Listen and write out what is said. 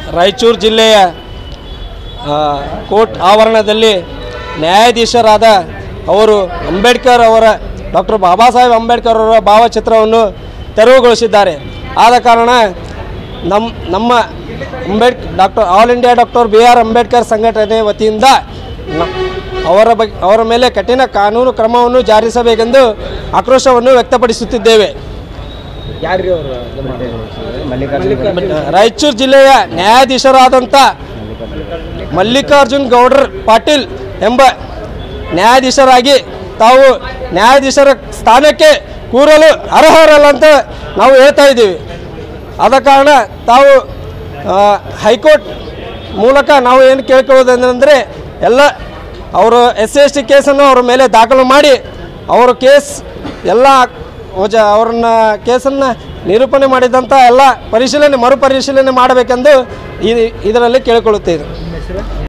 ರಾಯಚೂರು ಜಿಲ್ಲೆಯ ಕೋರ್ಟ್ ಆವರಣದಲ್ಲಿ ನ್ಯಾಯಾಧೀಶರಾದ ಅವರು ಅಂಬೇಡ್ಕರ್ ಅವರ ಡಾಕ್ಟರ್ ಬಾಬಾ ಸಾಹೇಬ್ ಅಂಬೇಡ್ಕರ್ ಅವರ ಭಾವಚಿತ್ರವನ್ನು ತೆರವುಗೊಳಿಸಿದ್ದಾರೆ. ಆದ ಕಾರಣ ನಮ್ಮ doctor all India doctor BR Ambedkar ಸಂಘಟನೆ ವತಿಯಿಂದ ಅವರ ಮೇಲೆ ಕಠಿಣ ಕಾನೂನು ಕ್ರಮವನ್ನು ಜಾರಿಸಬೇಕೆಂದು ಆಕ್ರೋಶವನ್ನು ವ್ಯಕ್ತಪಡಿಸುತ್ತಿದ್ದೇವೆ. ರಾಯಚೂರು ಜಿಲ್ಲೆಯ ನ್ಯಾಯಾಧೀಶರಾದಂಥ ಮಲ್ಲಿಕಾರ್ಜುನ್ ಗೌಡರ್ ಪಾಟೀಲ್ ಎಂಬ ನ್ಯಾಯಾಧೀಶರಾಗಿ ತಾವು ನ್ಯಾಯಾಧೀಶರ ಸ್ಥಾನಕ್ಕೆ ಕೂರಲು ಅರ್ಹರಲ್ಲ ಅಂತ ನಾವು ಹೇಳ್ತಾ ಇದ್ದೀವಿ. ಆದ ಕಾರಣ ತಾವು ಹೈಕೋರ್ಟ್ ಮೂಲಕ ನಾವು ಏನು ಕೇಳ್ಕೊಳ್ಳೋದೇನೆಂದರೆ ಎಲ್ಲ ಅವರು SC/ST ಕೇಸನ್ನು ಅವರ ಮೇಲೆ ದಾಖಲು ಮಾಡಿ ಅವರ ಕೇಸ್ ಎಲ್ಲ ಅವ್ರನ್ನ ಕೇಸನ್ನು ನಿರೂಪಣೆ ಮಾಡಿದಂಥ ಎಲ್ಲ ಮರುಪರಿಶೀಲನೆ ಮಾಡಬೇಕೆಂದು ಇದರಲ್ಲಿ ಕೇಳಿಕೊಳ್ಳುತ್ತೇವೆ.